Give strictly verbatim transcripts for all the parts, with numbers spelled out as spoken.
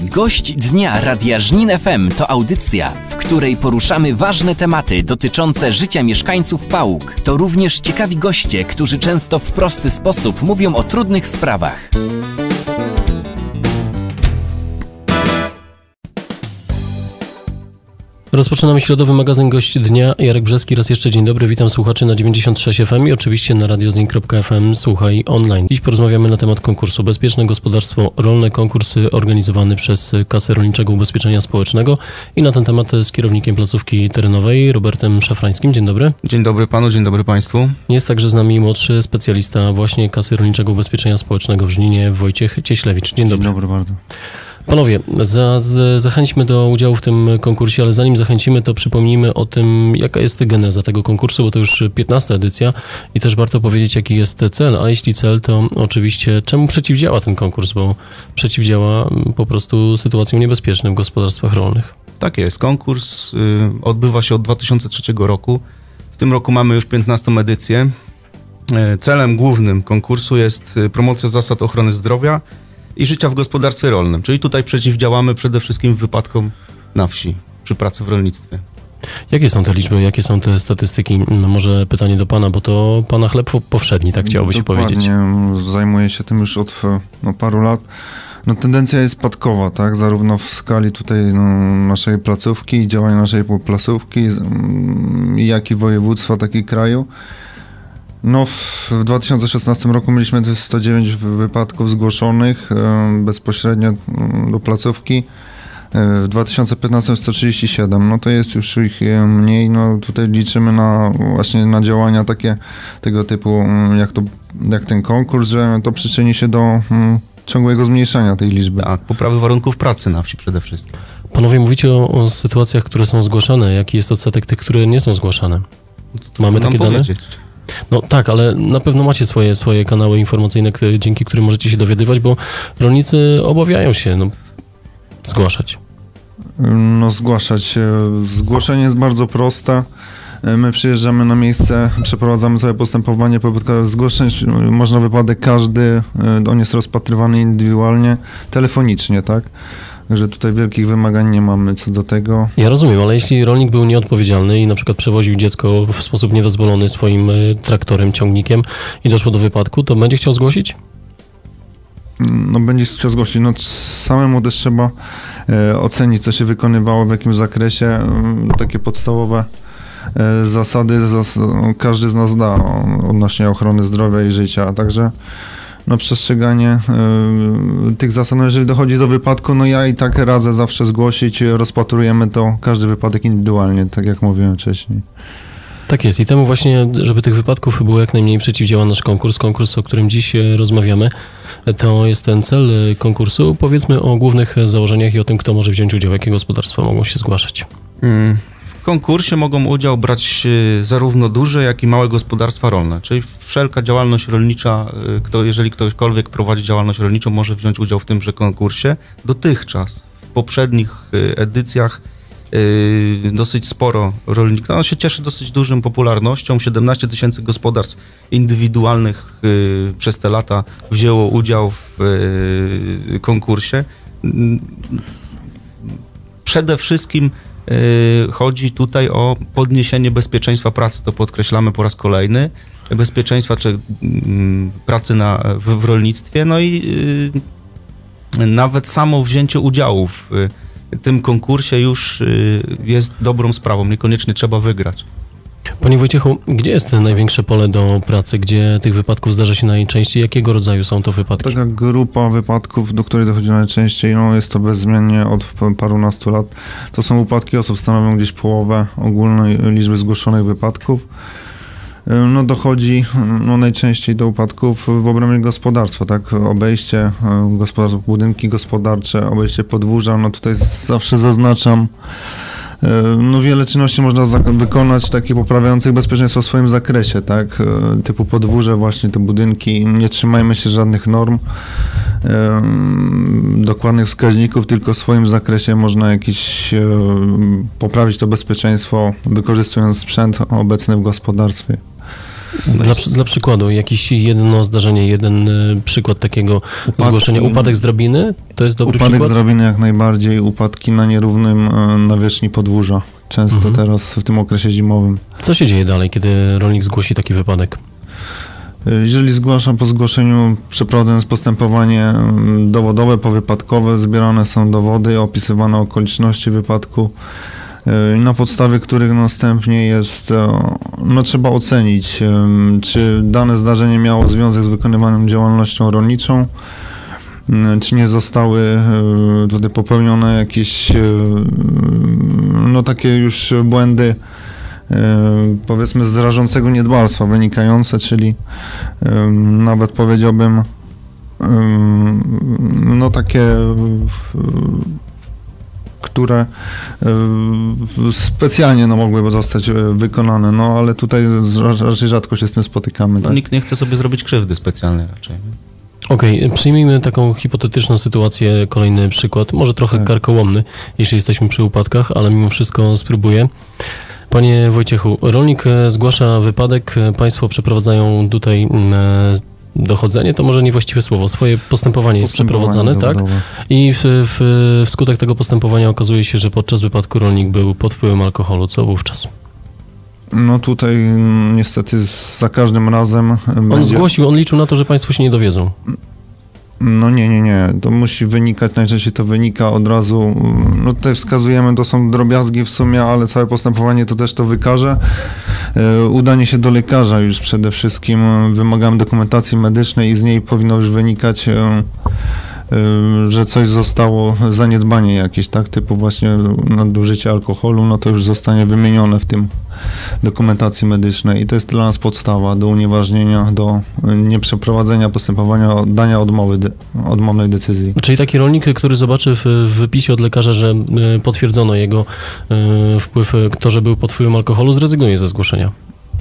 Gość Dnia Radia Żnin F M to audycja, w której poruszamy ważne tematy dotyczące życia mieszkańców Pałuk. To również ciekawi goście, którzy często w prosty sposób mówią o trudnych sprawach. Rozpoczynamy środowy magazyn Gość Dnia. Jarek Brzeski, raz jeszcze dzień dobry. Witam słuchaczy na dziewięćdziesiąt sześć F M i oczywiście na radio zin kropka f m. Słuchaj online. Dziś porozmawiamy na temat konkursu Bezpieczne Gospodarstwo Rolne. Konkurs organizowany przez Kasę Rolniczego Ubezpieczenia Społecznego i na ten temat z kierownikiem placówki terenowej Robertem Szafrańskim. Dzień dobry. Dzień dobry panu, dzień dobry państwu. Jest także z nami młodszy specjalista właśnie Kasy Rolniczego Ubezpieczenia Społecznego w Żninie, Wojciech Cieślewicz. Dzień dobry. Dzień dobry bardzo. Panowie, za, z, zachęćmy do udziału w tym konkursie, ale zanim zachęcimy, to przypomnijmy o tym, jaka jest geneza tego konkursu, bo to już piętnasta edycja i też warto powiedzieć, jaki jest cel, a jeśli cel, to oczywiście czemu przeciwdziała ten konkurs, bo przeciwdziała po prostu sytuacjom niebezpiecznym w gospodarstwach rolnych. Tak jest, konkurs y, odbywa się od dwa tysiące trzeciego roku, w tym roku mamy już piętnastą edycję. Y, celem głównym konkursu jest promocja zasad ochrony zdrowia i życia w gospodarstwie rolnym, czyli tutaj przeciwdziałamy przede wszystkim wypadkom na wsi, przy pracy w rolnictwie. Jakie są te liczby, jakie są te statystyki? No może pytanie do pana, bo to pana chleb powszedni, tak chciałoby się Dokładnie. powiedzieć. Zajmuję się tym już od no, paru lat. No, tendencja jest spadkowa, tak? Zarówno w skali tutaj no, naszej placówki, działania naszej placówki, jak i województwa, tak i kraju. No, w dwa tysiące szesnastym roku mieliśmy sto dziewięć wypadków zgłoszonych e, bezpośrednio do placówki. E, w dwa tysiące piętnastym sto trzydzieści siedem. No to jest już ich mniej. No tutaj liczymy na właśnie na działania takie tego typu, jak to, jak ten konkurs, że to przyczyni się do mm, ciągłego zmniejszania tej liczby. Tak, poprawy warunków pracy na wsi przede wszystkim. Panowie, mówicie o, o sytuacjach, które są zgłaszane. Jaki jest odsetek tych, które nie są zgłaszane? Mamy takie dane? Powiedzieć. No tak, ale na pewno macie swoje, swoje kanały informacyjne, które, dzięki którym możecie się dowiadywać, bo rolnicy obawiają się no, zgłaszać. No zgłaszać. Zgłoszenie jest bardzo proste. My przyjeżdżamy na miejsce, przeprowadzamy sobie postępowanie pobytkowe. Zgłosić można wypadek każdy, on jest rozpatrywany indywidualnie, telefonicznie, tak? Także tutaj wielkich wymagań nie mamy co do tego. Ja rozumiem, ale jeśli rolnik był nieodpowiedzialny i na przykład przewoził dziecko w sposób niedozwolony swoim traktorem, ciągnikiem i doszło do wypadku, to będzie chciał zgłosić? No będzie chciał zgłosić. No samemu też trzeba e, ocenić, co się wykonywało, w jakim zakresie. E, takie podstawowe e, zasady zas każdy z nas da odnośnie ochrony zdrowia i życia, także no przestrzeganie y, tych zasad, no jeżeli dochodzi do wypadku, no ja i tak radzę zawsze zgłosić, rozpatrujemy to, każdy wypadek indywidualnie, tak jak mówiłem wcześniej. Tak jest i temu właśnie, żeby tych wypadków było jak najmniej, przeciwdziała nasz konkurs, konkurs, o którym dziś rozmawiamy. To jest ten cel konkursu. Powiedzmy o głównych założeniach i o tym, kto może wziąć udział, jakie gospodarstwa mogą się zgłaszać. Hmm. W konkursie mogą udział brać zarówno duże, jak i małe gospodarstwa rolne, czyli wszelka działalność rolnicza, kto, jeżeli ktokolwiek prowadzi działalność rolniczą, może wziąć udział w tymże konkursie. Dotychczas, w poprzednich edycjach dosyć sporo rolników, no on się cieszy dosyć dużą popularnością, siedemnaście tysięcy gospodarstw indywidualnych przez te lata wzięło udział w konkursie. Przede wszystkim chodzi tutaj o podniesienie bezpieczeństwa pracy, to podkreślamy po raz kolejny, bezpieczeństwa czy pracy na, w, w rolnictwie, no i y, nawet samo wzięcie udziału w y, tym konkursie już y, jest dobrą sprawą, niekoniecznie trzeba wygrać. Panie Wojciechu, gdzie jest największe pole do pracy, gdzie tych wypadków zdarza się najczęściej? Jakiego rodzaju są to wypadki? Taka grupa wypadków, do której dochodzi najczęściej, no jest to bezwzględnie od parunastu lat. To są upadki osób, stanowią gdzieś połowę ogólnej liczby zgłoszonych wypadków. No dochodzi no, najczęściej do upadków w obrębie gospodarstwa, tak? Obejście gospodarstw, budynki gospodarcze, obejście podwórza, no tutaj zawsze zaznaczam, no wiele czynności można wykonać takich poprawiających bezpieczeństwo w swoim zakresie, tak, typu podwórze, właśnie te budynki, nie trzymajmy się żadnych norm, dokładnych wskaźników, tylko w swoim zakresie można jakieś poprawić to bezpieczeństwo, wykorzystując sprzęt obecny w gospodarstwie. Dla, dla przykładu, jakieś jedno zdarzenie, jeden y, przykład takiego Upadki, zgłoszenia. Upadek z drabiny? To jest dobry upadek przykład? z drabiny jak najbardziej, upadki na nierównym y, nawierzchni podwórza. Często Mhm. teraz w tym okresie zimowym. Co się dzieje dalej, kiedy rolnik zgłosi taki wypadek? Jeżeli zgłaszam po zgłoszeniu, przeprowadzając postępowanie dowodowe, powypadkowe, zbierane są dowody, opisywane okoliczności wypadku, na podstawie których następnie jest, no trzeba ocenić, czy dane zdarzenie miało związek z wykonywaną działalnością rolniczą, czy nie zostały tutaj popełnione jakieś, no takie już błędy, powiedzmy z rażącego niedbalstwa wynikające, czyli nawet powiedziałbym no takie, które specjalnie no, mogłyby zostać wykonane, no ale tutaj raczej rzadko się z tym spotykamy. No, tak? nikt nie chce sobie zrobić krzywdy specjalnie raczej. Okej, okay, przyjmijmy taką hipotetyczną sytuację, kolejny przykład, może trochę tak. karkołomny, jeśli jesteśmy przy upadkach, ale mimo wszystko spróbuję. Panie Wojciechu, rolnik zgłasza wypadek, państwo przeprowadzają tutaj dochodzenie, to może niewłaściwe słowo, swoje postępowanie jest przeprowadzane, tak? I w, w, wskutek tego postępowania okazuje się, że podczas wypadku rolnik był pod wpływem alkoholu. Co wówczas? No tutaj niestety za każdym razem On będzie... zgłosił, on liczył na to, że państwo się nie dowiedzą. No nie, nie, nie. To musi wynikać, najczęściej to wynika od razu, no tutaj wskazujemy, to są drobiazgi w sumie, ale całe postępowanie to też to wykaże. Udanie się do lekarza już przede wszystkim, wymagamy dokumentacji medycznej i z niej powinno już wynikać, że coś zostało, zaniedbanie jakieś, tak, typu właśnie nadużycie alkoholu, no to już zostanie wymienione w tym dokumentacji medycznej i to jest dla nas podstawa do unieważnienia, do nieprzeprowadzenia postępowania, dania odmowy, odmownej decyzji. Czyli taki rolnik, który zobaczy w, w wypisie od lekarza, że potwierdzono jego y, wpływ, to, że był pod wpływem alkoholu, zrezygnuje ze zgłoszenia?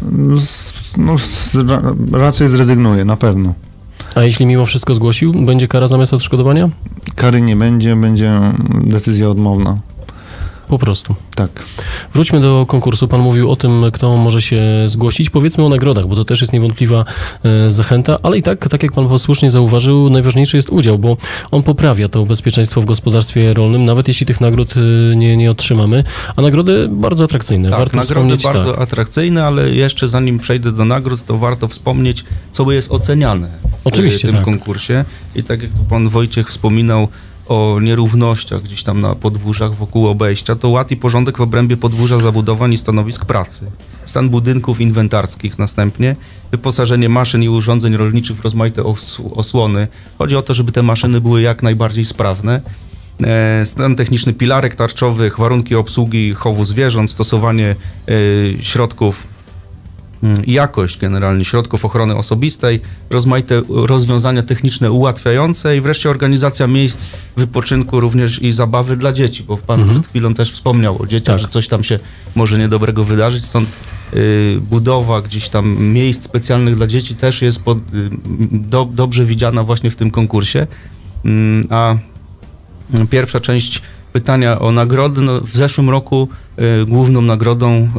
Z, no, z, ra, raczej zrezygnuje, na pewno. A jeśli mimo wszystko zgłosił, będzie kara zamiast odszkodowania? Kary nie będzie, będzie decyzja odmowna. Po prostu. Tak. Wróćmy do konkursu. Pan mówił o tym, kto może się zgłosić. Powiedzmy o nagrodach, bo to też jest niewątpliwa e, zachęta, ale i tak, tak jak pan posłusznie zauważył, najważniejszy jest udział, bo on poprawia to bezpieczeństwo w gospodarstwie rolnym, nawet jeśli tych nagród e, nie, nie otrzymamy, a nagrody bardzo atrakcyjne. Tak, warto nagrody bardzo tak. atrakcyjne, ale jeszcze zanim przejdę do nagród, to warto wspomnieć, co jest oceniane Oczywiście, w tym tak. konkursie. I tak jak tu pan Wojciech wspominał o nierównościach gdzieś tam na podwórzach wokół obejścia, to ład i porządek w obrębie podwórza, zabudowań i stanowisk pracy. Stan budynków inwentarskich następnie, wyposażenie maszyn i urządzeń rolniczych w rozmaite os- osłony. Chodzi o to, żeby te maszyny były jak najbardziej sprawne. E, stan techniczny pilarek tarczowych, warunki obsługi chowu zwierząt, stosowanie e, środków i jakość generalnie środków ochrony osobistej, rozmaite rozwiązania techniczne ułatwiające i wreszcie organizacja miejsc wypoczynku również i zabawy dla dzieci, bo pan Mhm. przed chwilą też wspomniał o dzieciach, Tak. że coś tam się może niedobrego wydarzyć, stąd y, budowa gdzieś tam miejsc specjalnych dla dzieci też jest pod, y, do, dobrze widziana właśnie w tym konkursie, y, a pierwsza część pytania o nagrody. No, w zeszłym roku y, główną nagrodą y,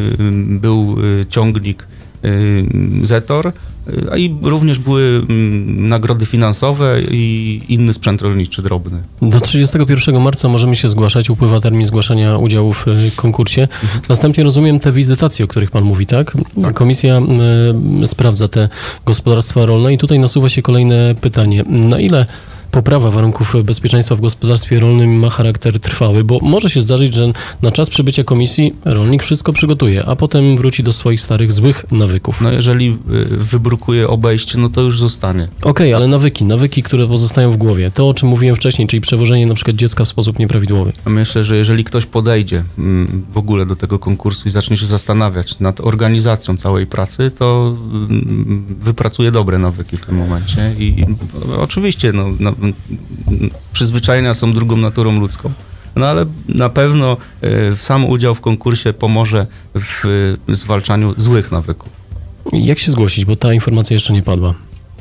był y, ciągnik y, Zetor, y, a i również były y, nagrody finansowe i inny sprzęt rolniczy drobny. Do trzydziestego pierwszego marca możemy się zgłaszać, upływa termin zgłaszania udziału w y, konkursie. Mhm. Następnie rozumiem te wizytacje, o których pan mówi, tak? Tak. Komisja y, sprawdza te gospodarstwa rolne i tutaj nasuwa się kolejne pytanie. Na ile poprawa warunków bezpieczeństwa w gospodarstwie rolnym ma charakter trwały, bo może się zdarzyć, że na czas przybycia komisji rolnik wszystko przygotuje, a potem wróci do swoich starych, złych nawyków. No jeżeli y, wybrukuje obejście, no to już zostanie. Okej, okay, ale nawyki, nawyki, które pozostają w głowie, to o czym mówiłem wcześniej, czyli przewożenie na przykład dziecka w sposób nieprawidłowy. Myślę, że jeżeli ktoś podejdzie mm, w ogóle do tego konkursu i zacznie się zastanawiać nad organizacją całej pracy, to mm, wypracuje dobre nawyki w tym momencie i, i oczywiście no, no, przyzwyczajenia są drugą naturą ludzką, no ale na pewno y, sam udział w konkursie pomoże w y, zwalczaniu złych nawyków. Jak się zgłosić, bo ta informacja jeszcze nie padła?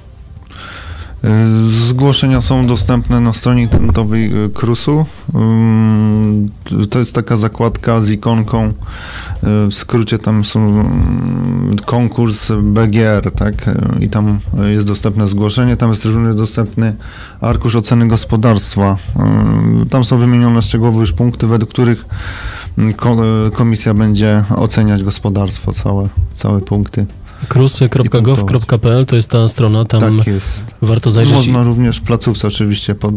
Zgłoszenia są dostępne na stronie internetowej KRUS-u. To jest taka zakładka z ikonką W skrócie tam są konkurs B G R, tak? I tam jest dostępne zgłoszenie, tam jest również dostępny arkusz oceny gospodarstwa. Tam są wymienione szczegółowe już punkty, według których komisja będzie oceniać gospodarstwo, całe, całe punkty. krusy kropka gov kropka pe el to jest ta strona, tam tak jest. Warto zajrzeć. Można i... również w placówce oczywiście po,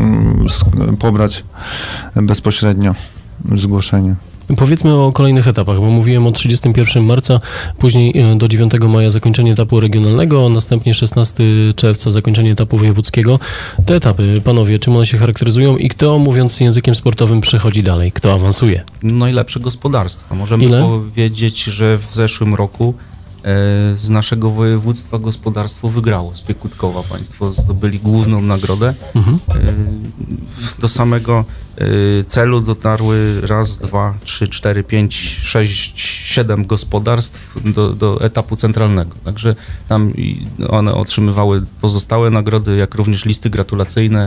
pobrać bezpośrednio zgłoszenie. Powiedzmy o kolejnych etapach, bo mówiłem o trzydziestego pierwszego marca, później do dziewiątego maja zakończenie etapu regionalnego, następnie szesnastego czerwca zakończenie etapu wojewódzkiego. Te etapy, panowie, czym one się charakteryzują i kto, mówiąc językiem sportowym, przechodzi dalej, kto awansuje? Najlepsze gospodarstwa. Możemy Ile? powiedzieć, że w zeszłym roku e, z naszego województwa gospodarstwo wygrało z Piekutkowa. Państwo zdobyli główną nagrodę. Mhm. E, do samego celu dotarły raz, dwa, trzy, cztery, pięć, sześć, siedem gospodarstw do, do etapu centralnego. Także tam one otrzymywały pozostałe nagrody, jak również listy gratulacyjne.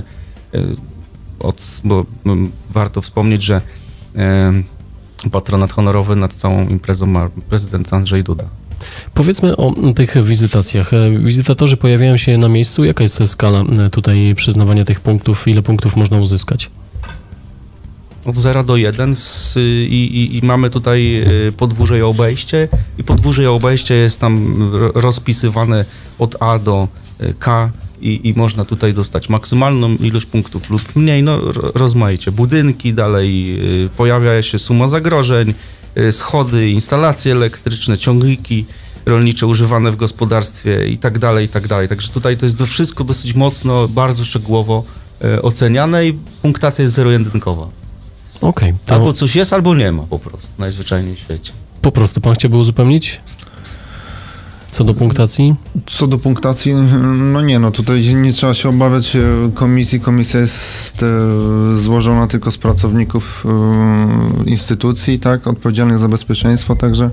Od, bo warto wspomnieć, że patronat honorowy nad całą imprezą ma prezydent Andrzej Duda. Powiedzmy o tych wizytacjach. Wizytatorzy pojawiają się na miejscu. Jaka jest skala tutaj przyznawania tych punktów? Ile punktów można uzyskać? Od zera do jeden i, i, i mamy tutaj podwórze i obejście i podwórze i obejście jest tam rozpisywane od A do K i, i można tutaj dostać maksymalną ilość punktów lub mniej, no rozmaicie. Budynki, dalej pojawia się suma zagrożeń, schody, instalacje elektryczne, ciągniki rolnicze używane w gospodarstwie i tak dalej, i tak dalej. Także tutaj to jest wszystko dosyć mocno, bardzo szczegółowo oceniane i punktacja jest zero-jedynkowa. Okay, to... Albo coś jest, albo nie ma po prostu, najzwyczajniej w świecie. Po prostu, pan chciałby uzupełnić? Co do punktacji? Co do punktacji, no nie, no tutaj nie trzeba się obawiać komisji. Komisja jest e, złożona tylko z pracowników e, instytucji, tak, odpowiedzialnych za bezpieczeństwo, także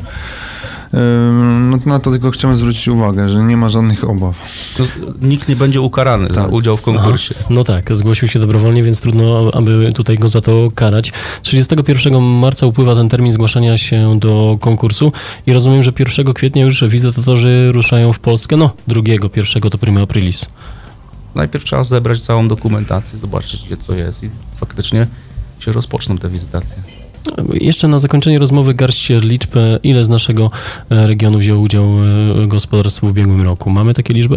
no na to tylko chcemy zwrócić uwagę, że nie ma żadnych obaw. To nikt nie będzie ukarany tak. za udział w konkursie. Aha, no tak, zgłosił się dobrowolnie, więc trudno, aby tutaj go za to karać. trzydziestego pierwszego marca upływa ten termin zgłaszania się do konkursu i rozumiem, że pierwszego kwietnia już wizytatorzy ruszają w Polskę, no drugiego, pierwszego to prima aprilis. Najpierw trzeba zebrać całą dokumentację, zobaczyć gdzie co jest i faktycznie się rozpoczną te wizytacje. Jeszcze na zakończenie rozmowy garść liczb, ile z naszego regionu wzięło udział gospodarstw w ubiegłym roku. Mamy takie liczby?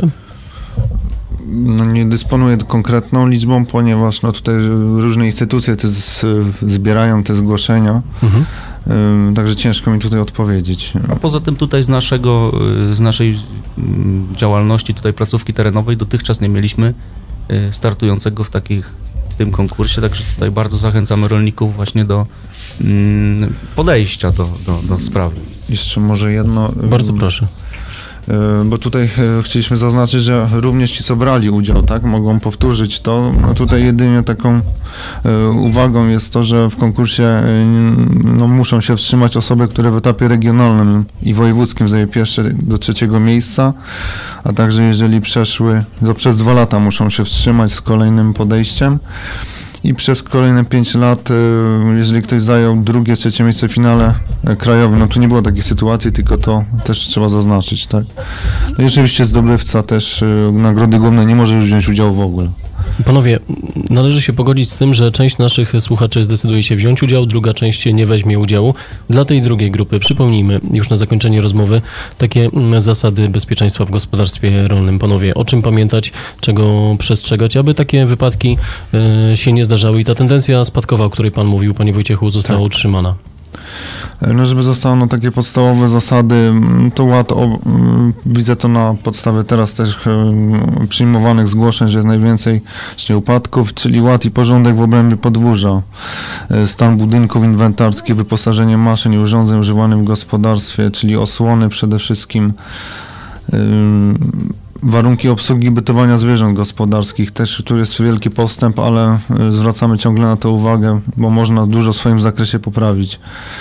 No nie dysponuję konkretną liczbą, ponieważ no tutaj różne instytucje te z, zbierają te zgłoszenia, mhm. y, także ciężko mi tutaj odpowiedzieć. A poza tym tutaj z naszego, z naszej działalności tutaj placówki terenowej dotychczas nie mieliśmy startującego w takich w tym konkursie, także tutaj bardzo zachęcamy rolników właśnie do mm, podejścia do, do, do sprawy. Jeszcze może jedno. Bardzo proszę. Bo tutaj chcieliśmy zaznaczyć, że również ci, co brali udział, tak, mogą powtórzyć to. No tutaj jedynie taką uwagą jest to, że w konkursie no, muszą się wstrzymać osoby, które w etapie regionalnym i wojewódzkim zajęły pierwsze do trzeciego miejsca, a także jeżeli przeszły, to przez dwa lata muszą się wstrzymać z kolejnym podejściem. I przez kolejne pięć lat, jeżeli ktoś zajął drugie, trzecie miejsce w finale krajowym, no tu nie było takiej sytuacji, tylko to też trzeba zaznaczyć, tak? No i oczywiście zdobywca też nagrody głównej nie może już wziąć udziału w ogóle. Panowie, należy się pogodzić z tym, że część naszych słuchaczy zdecyduje się wziąć udział, druga część nie weźmie udziału. Dla tej drugiej grupy przypomnijmy już na zakończenie rozmowy takie zasady bezpieczeństwa w gospodarstwie rolnym. Panowie, o czym pamiętać, czego przestrzegać, aby takie wypadki y, się nie zdarzały i ta tendencja spadkowa, o której pan mówił, panie Wojciechu, została tak utrzymana. No, żeby zostały no, takie podstawowe zasady, to ład, o, widzę to na podstawie teraz też e, przyjmowanych zgłoszeń, że jest najwięcej czyli upadków, czyli ład i porządek w obrębie podwórza, e, stan budynków inwentarskich, wyposażenie maszyn i urządzeń używanych w gospodarstwie, czyli osłony przede wszystkim, e, warunki obsługi bytowania zwierząt gospodarskich. Też tu jest wielki postęp, ale zwracamy ciągle na to uwagę, bo można dużo w swoim zakresie poprawić.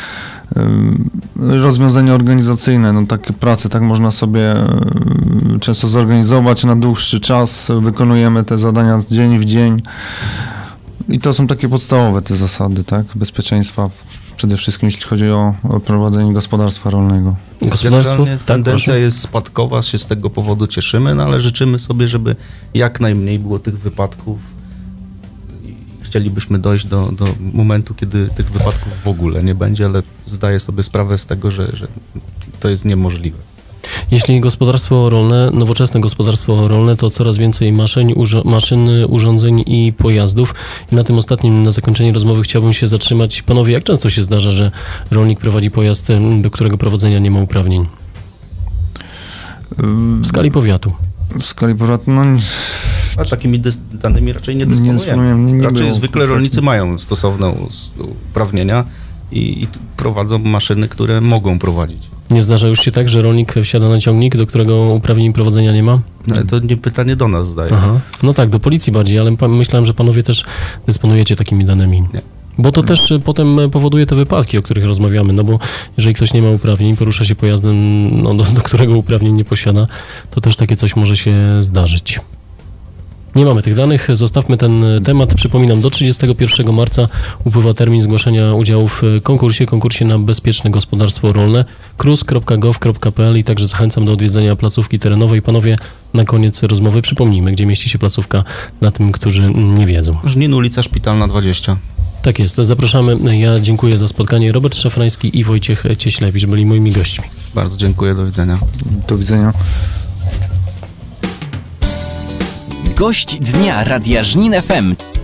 Rozwiązania organizacyjne, no takie prace tak można sobie często zorganizować na dłuższy czas, wykonujemy te zadania z dzień w dzień i to są takie podstawowe te zasady, tak, bezpieczeństwa przede wszystkim jeśli chodzi o, o prowadzenie gospodarstwa rolnego. Gospodarstwo? Generalnie Tak, tendencja proszę. jest spadkowa, się z tego powodu cieszymy, no ale życzymy sobie, żeby jak najmniej było tych wypadków i chcielibyśmy dojść do, do momentu, kiedy tych wypadków w ogóle nie będzie, ale zdaję sobie sprawę z tego, że, że to jest niemożliwe. Jeśli gospodarstwo rolne, nowoczesne gospodarstwo rolne, to coraz więcej maszyn, urzo- maszyn, urządzeń i pojazdów. I na tym ostatnim, na zakończenie rozmowy chciałbym się zatrzymać. Panowie, jak często się zdarza, że rolnik prowadzi pojazd, do którego prowadzenia nie ma uprawnień? W skali powiatu. W skali powiatu, no A takimi dys- danymi raczej nie dysponujemy. dysponujemy, nie raczej było zwykle konkretnie. rolnicy mają stosowne us- uprawnienia i, i t- prowadzą maszyny, które mogą prowadzić. Nie zdarza już się tak, że rolnik wsiada na ciągnik, do którego uprawnień prowadzenia nie ma? No, ale to nie pytanie do nas, zdaje się. Aha. No tak, do policji bardziej, ale pa- myślałem, że panowie też dysponujecie takimi danymi. Nie. Bo to też y, potem powoduje te wypadki, o których rozmawiamy, no bo jeżeli ktoś nie ma uprawnień, porusza się pojazdem, no, do, do którego uprawnień nie posiada, to też takie coś może się zdarzyć. Nie mamy tych danych, zostawmy ten temat. Przypominam, do trzydziestego pierwszego marca upływa termin zgłoszenia udziału w konkursie, konkursie na bezpieczne gospodarstwo rolne k r u s kropka gov kropka p l i także zachęcam do odwiedzenia placówki terenowej. Panowie, na koniec rozmowy przypomnijmy, gdzie mieści się placówka dla tym, którzy nie wiedzą. Żnin, ulica Szpitalna dwadzieścia. Tak jest, zapraszamy. Ja dziękuję za spotkanie. Robert Szafrański i Wojciech Cieślewicz byli moimi gośćmi. Bardzo dziękuję, do widzenia. do widzenia. Gość dnia Radia Żnin F M